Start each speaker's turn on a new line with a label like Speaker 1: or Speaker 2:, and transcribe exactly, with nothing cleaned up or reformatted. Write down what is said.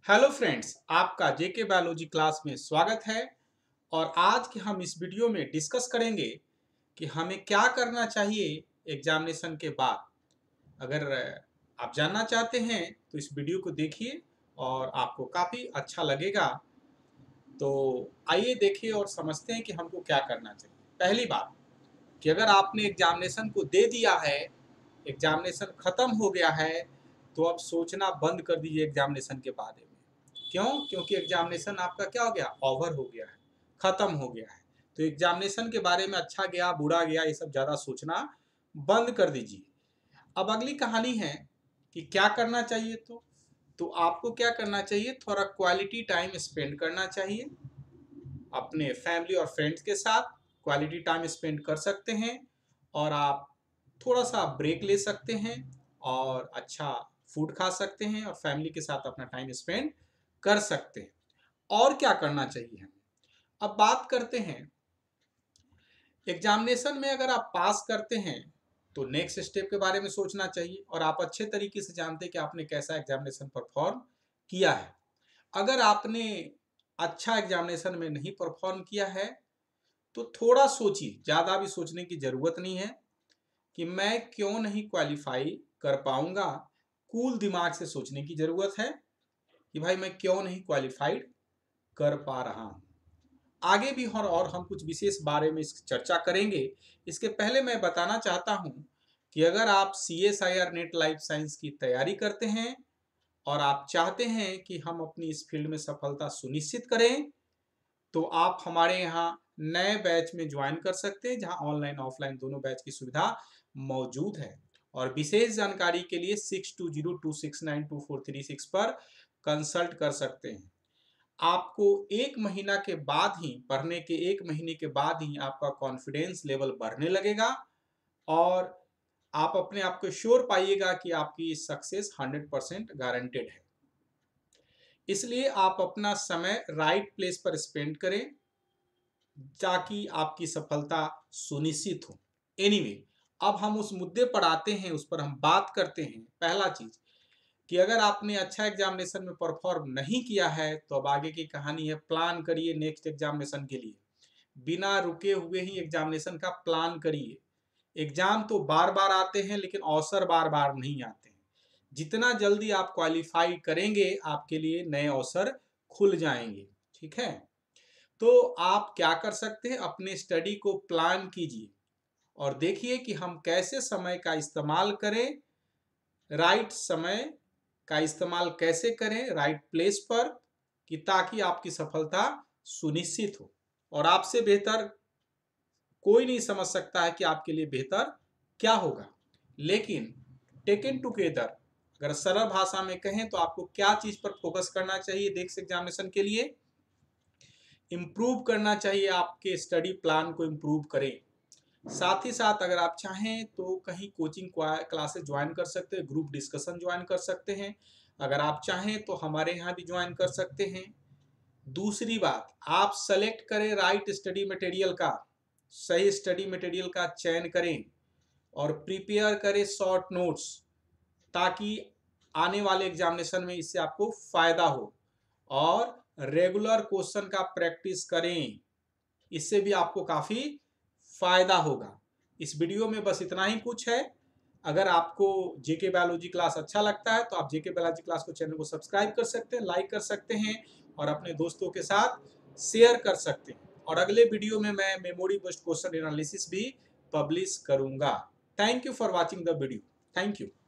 Speaker 1: Hello friends, आपका जेके biology class में स्वागत है। और आज के हम इस वीडियो में डिस्कस करेंगे कि हमें क्या करना चाहिए एग्जामिनेशन के बाद। अगर आप जानना चाहते हैं तो इस वीडियो को देखिए और आपको काफ़ी अच्छा लगेगा। तो आइए देखिए और समझते हैं कि हमको क्या करना चाहिए। पहली बात कि अगर आपने एग्जामिनेशन को दे दिया है, एग्जामिनेशन ख़त्म हो गया है, तो अब सोचना बंद कर दीजिए एग्जामिनेशन के बारे में। क्यों? क्योंकि एग्जामिनेशन आपका क्या हो गया, ओवर हो गया है, ख़त्म हो गया है। तो एग्जामिनेशन के बारे में अच्छा गया बुरा गया ये सब ज़्यादा सोचना बंद कर दीजिए। अब अगली कहानी है कि क्या करना चाहिए। तो तो आपको क्या करना चाहिए, थोड़ा क्वालिटी टाइम स्पेंड करना चाहिए अपने फैमिली और फ्रेंड्स के साथ। क्वालिटी टाइम स्पेंड कर सकते हैं और आप थोड़ा सा ब्रेक ले सकते हैं और अच्छा फूड खा सकते हैं और फैमिली के साथ अपना टाइम स्पेंड कर सकते हैं। और क्या करना चाहिए हमें, अब बात करते हैं एग्जामिनेशन में। अगर आप पास करते हैं तो नेक्स्ट स्टेप के बारे में सोचना चाहिए और आप अच्छे तरीके से जानते हैं कि आपने कैसा एग्जामिनेशन परफॉर्म किया है। अगर आपने अच्छा एग्जामिनेशन में नहीं परफॉर्म किया है तो थोड़ा सोचिए, ज़्यादा भी सोचने की ज़रूरत नहीं है कि मैं क्यों नहीं क्वालिफाई कर पाऊंगा। कूल दिमाग से सोचने की ज़रूरत है कि भाई मैं क्यों नहीं क्वालिफाइड कर पा रहा हूँ। आगे भी और, और हम कुछ विशेष बारे में इस चर्चा करेंगे। इसके पहले मैं बताना चाहता हूँ कि अगर आप C S I R NET life science की तैयारी करते हैं और आप चाहते हैं कि हम अपनी इस फील्ड में सफलता सुनिश्चित करें, तो आप हमारे यहाँ नए बैच में ज्वाइन कर सकते हैं जहां ऑनलाइन ऑफलाइन दोनों बैच की सुविधा मौजूद है। और विशेष जानकारी के लिए six two zero two six nine two four three six पर कंसल्ट कर सकते हैं। आपको एक महीना के बाद ही, पढ़ने के एक महीने के बाद ही आपका कॉन्फिडेंस लेवल बढ़ने लगेगा और आप अपने आप को श्योर पाइएगा कि आपकी सक्सेस हंड्रेड परसेंट गारंटेड है। इसलिए आप अपना समय राइट प्लेस पर स्पेंड करें ताकि आपकी सफलता सुनिश्चित हो। एनीवे anyway, अब हम उस मुद्दे पर आते हैं, उस पर हम बात करते हैं। पहला चीज कि अगर आपने अच्छा एग्जामिनेशन में परफॉर्म नहीं किया है तो अब आगे की कहानी है, प्लान करिए नेक्स्ट एग्जामिनेशन के लिए। बिना रुके हुए ही एग्जामिनेशन का प्लान करिए। एग्जाम तो बार बार आते हैं लेकिन अवसर बार बार नहीं आते हैं। जितना जल्दी आप क्वालिफाई करेंगे आपके लिए नए अवसर खुल जाएंगे। ठीक है, तो आप क्या कर सकते हैं, अपने स्टडी को प्लान कीजिए और देखिए कि हम कैसे समय का इस्तेमाल करें। राइट समय का इस्तेमाल कैसे करें राइट प्लेस पर, कि ताकि आपकी सफलता सुनिश्चित हो। और आपसे बेहतर कोई नहीं समझ सकता है कि आपके लिए बेहतर क्या होगा। लेकिन टेकन टुगेदर अगर सरल भाषा में कहें तो आपको क्या चीज पर फोकस करना चाहिए नेक्स्ट एग्जामिनेशन के लिए, इम्प्रूव करना चाहिए। आपके स्टडी प्लान को इम्प्रूव करें। साथ ही साथ अगर आप चाहें तो कहीं कोचिंग क्लासेस ज्वाइन कर सकते हैं, ग्रुप डिस्कशन ज्वाइन कर सकते हैं। अगर आप चाहें तो हमारे यहाँ भी ज्वाइन कर सकते हैं। दूसरी बात, आप सेलेक्ट करें राइट स्टडी मटेरियल का, सही स्टडी मटेरियल का चयन करें और प्रिपेयर करें शॉर्ट नोट्स, ताकि आने वाले एग्जामिनेशन में इससे आपको फायदा हो। और रेगुलर क्वेश्चन का प्रैक्टिस करें, इससे भी आपको काफ़ी फायदा होगा। इस वीडियो में बस इतना ही कुछ है। अगर आपको जेके बायोलॉजी क्लास अच्छा लगता है तो आप जेके बायोलॉजी क्लास को चैनल को सब्सक्राइब कर सकते हैं, लाइक कर सकते हैं और अपने दोस्तों के साथ शेयर कर सकते हैं। और अगले वीडियो में मैं मेमोरी बेस्ड क्वेश्चन एनालिसिस भी पब्लिश करूंगा। Thank you for watching the video. Thank you.